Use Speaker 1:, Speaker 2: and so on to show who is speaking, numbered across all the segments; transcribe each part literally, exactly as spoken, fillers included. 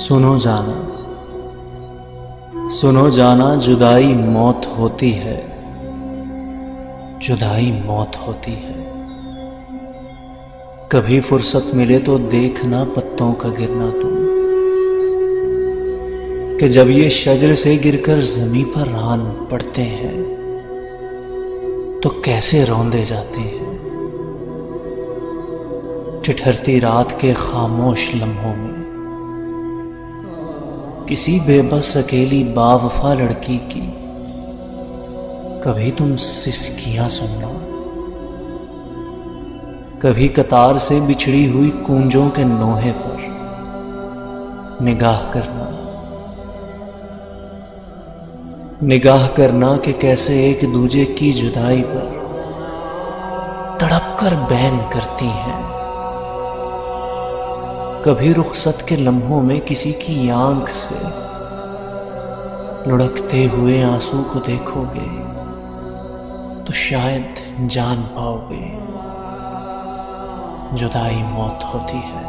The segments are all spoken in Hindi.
Speaker 1: सुनो जाना, सुनो जाना, जुदाई मौत होती है, जुदाई मौत होती है। कभी फुर्सत मिले तो देखना पत्तों का गिरना तुम, कि जब ये शजर से गिरकर जमीन पर रान पड़ते हैं तो कैसे रौंदे जाते हैं। ठिठरती रात के खामोश लम्हों में किसी बेबस अकेली बावफा लड़की की कभी तुम सिसकियां सुनना, कभी कतार से बिछड़ी हुई कूंजों के नोहे पर निगाह करना, निगाह करना कि कैसे एक दूजे की जुदाई पर तड़प कर बैन करती हैं। कभी रुखसत के लम्हों में किसी की आंख से लुढ़कते हुए आंसू को देखोगे तो शायद जान पाओगे जुदाई मौत होती है।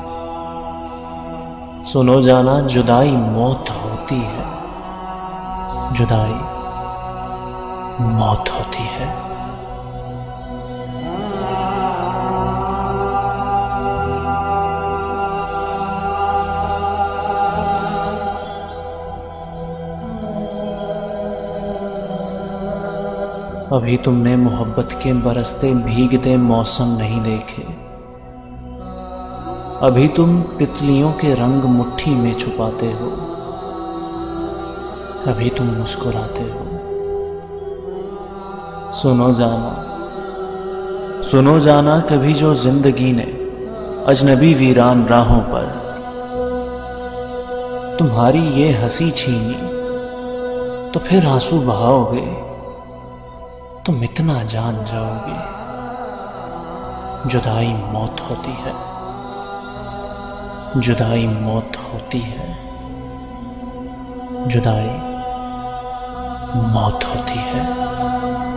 Speaker 1: सुनो जाना, जुदाई मौत होती है, जुदाई मौत होती है। अभी तुमने मोहब्बत के बरसते भीगते मौसम नहीं देखे, अभी तुम तितलियों के रंग मुट्ठी में छुपाते हो, अभी तुम मुस्कुराते हो। सुनो जाना, सुनो जाना, कभी जो जिंदगी ने अजनबी वीरान राहों पर तुम्हारी ये हंसी छीनी तो फिर आंसू बहाओगे, तुम इतना जान जाओगे जुदाई मौत होती है, जुदाई मौत होती है, जुदाई मौत होती है।